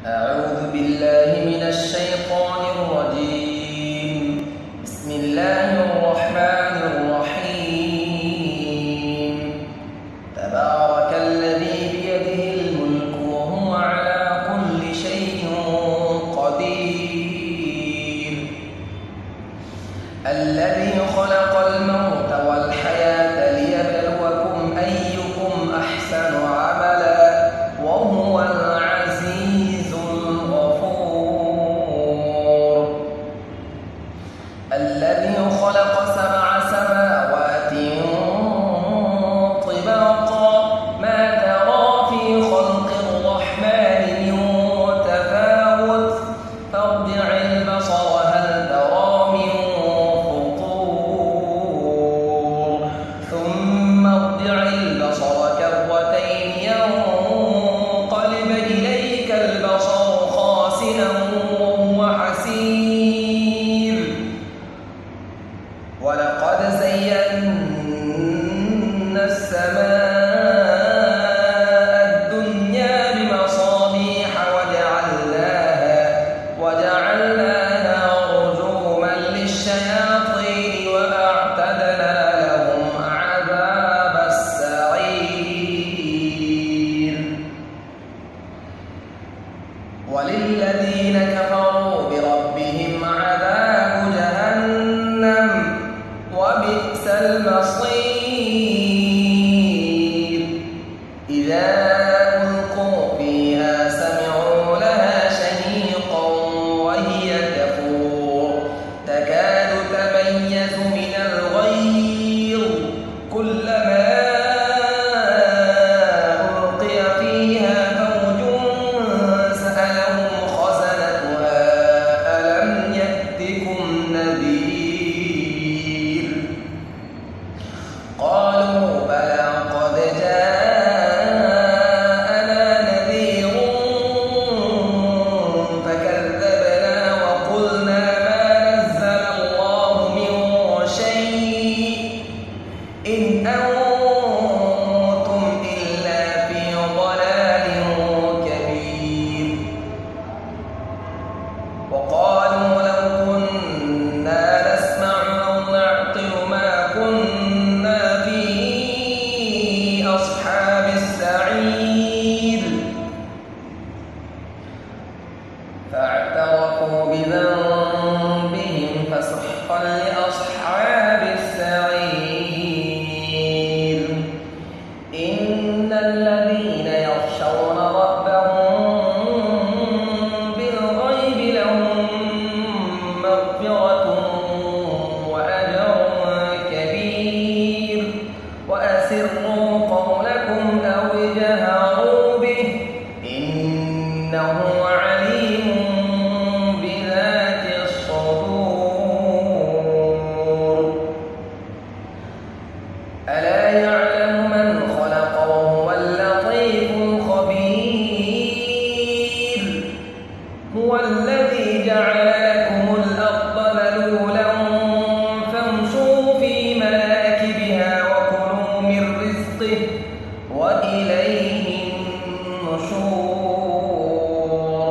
أعوذ بالله من الشيطان الرجيم. بسم الله الرحمن الرحيم. تبارك الذي بيده الملك وهو على كل شيء قدير. الذي خلق الموت والحياة ليبلوكم أيكم أحسن عملا وهو العزيز الغفور. الذي خلق سبع سماوات طباقا ما ترى في خلق الرحمن من تفاوت فارجع البصر هل ترى من فطور ثم ارجع البصر كرتين ينقلب إليك البصر خاسئا وهو حسير. ولقد زينا السماء الدنيا بمصابيح وجعلناها رجوما للشياطين وأعتدنا لهم عذاب السعير. وللذين كفروا بربهم عذاب جهنم وبئس المصير. إذا ألقوا فيها سمعوا لها شهيقا وهي تفور تكاد تميز من الغيظ كلما ألقي فيها فوج سألهم خزنتها ألم يأتكم نذير قالوا بلى قد جاءنا نذير فكذبنا وقلنا ما نزل الله من شيء إن أنتم إلا في ضلال كبير. وقالوا لو كنا نسمع أو نعقل ما كنا في أصحاب السعير فاعترفوا بذنبهم فسحقا لأصحاب السعير. إن الذين يخشون ربهم بالغيب لهم مغفرة وأجر كبير. وأسروا قولكم أو اجهروا به إنه عليم بذات الصدور. ألا يعلم من خلق وهو اللطيف الخبير. هو الذي جعل لكم الأرض ذلولا فامشوا في مناكبها وكلوا من رزقه وإليه النشور.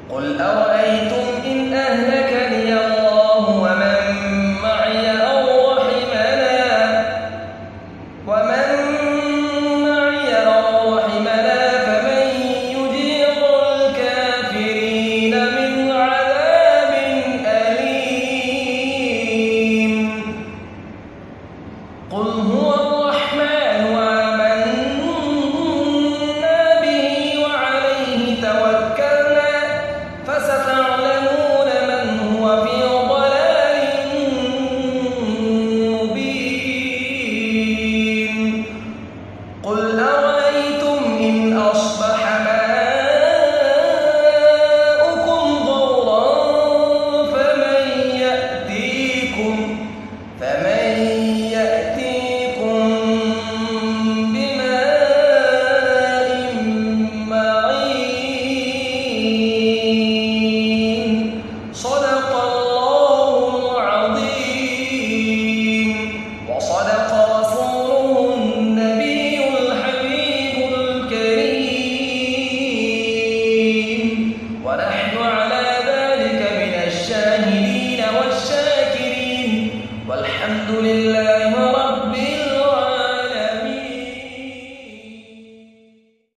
قل أرأيتم إن أهلكني الله ومن معي أو رحمنا فمن يجير الكافرين من عذاب أليم. قل هو الرحمن آمنا به وعليه توكلنا فستعلمون من هو في ضلال مبين. قل أرأيتم إن أصبح ماؤكم غورا فمن يأتيكم بماء معين. صدق الله العظيم وصدق رسوله النبي الحبيب الكريم، ونحن على ذلك من الشاهدين والشاكرين، والحمد لله